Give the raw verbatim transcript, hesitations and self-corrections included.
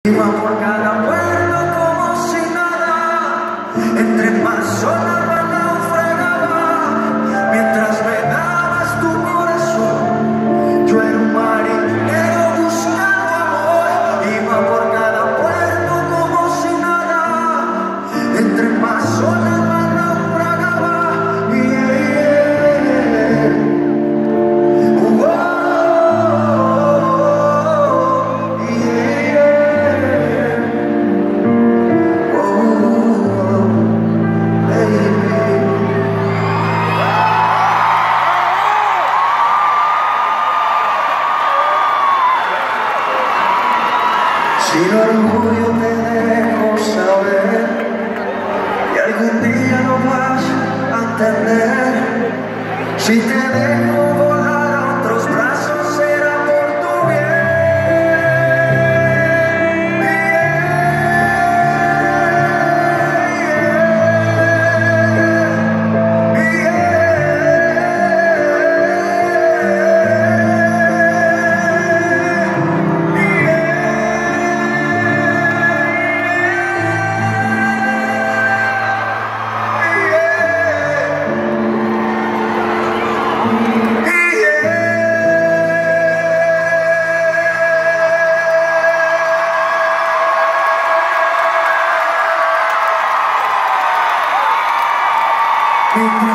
Iba por cada pueblo como si nada, entre más sola me naufragaba, mientras me dabas tu corazón. Yo era un marinero buscando amor. Iba por cada puerto como si nada, entre más sola me naufragaba. Yeah, yeah. Oh, oh, yeah, yeah. Oh, baby. Sin orgullo te dejo saber y algún día lo vas a entender. Si te dejo volar a otros brazos será por tu bien. Yeah.